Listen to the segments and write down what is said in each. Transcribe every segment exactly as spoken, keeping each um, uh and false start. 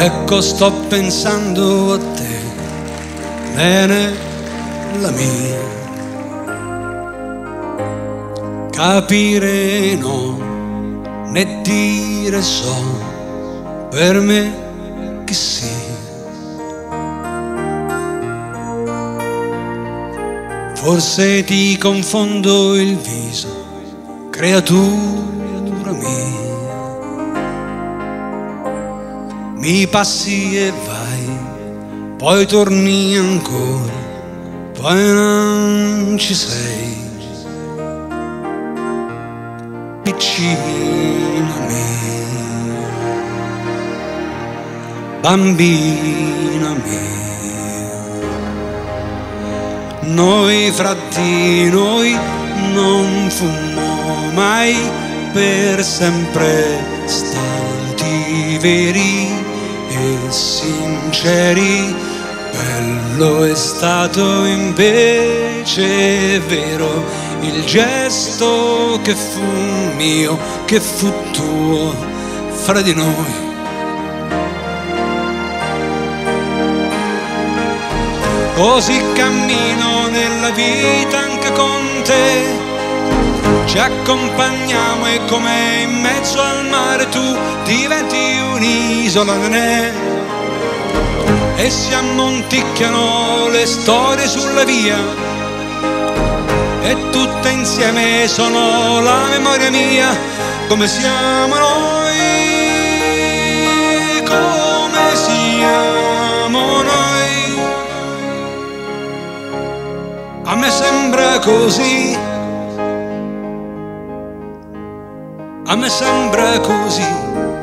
Ecco sto pensando a te, bene la mia. Capire no, né dire so, per me che sia. Forse ti confondo il viso, creatura mia. Mi passi e vai, poi torni ancora, poi non ci sei. Piccina mia, bambina mia, noi fra di noi non fummo mai per sempre stati veri e sinceri. Bello è stato invece vero il gesto che fu mio, che fu tuo fra di noi. Così cammino nella vita anche con te, ci accompagniamo e come in mezzo al mare tu diventi un'isola da ne. E si ammonticchiano le storie sulla via e tutte insieme sono la memoria mia. Come siamo noi, come siamo noi. A me sembra così, a me sembra così.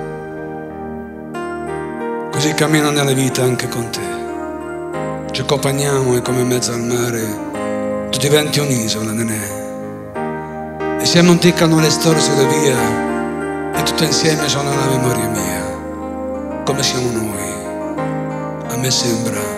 Così cammino nella vita anche con te, ci accompagniamo e come in mezzo al mare tu diventi un'isola, nenè. E si ammonticano le storie sulla via e tutte insieme sono la memoria mia. Come siamo noi, a me sembra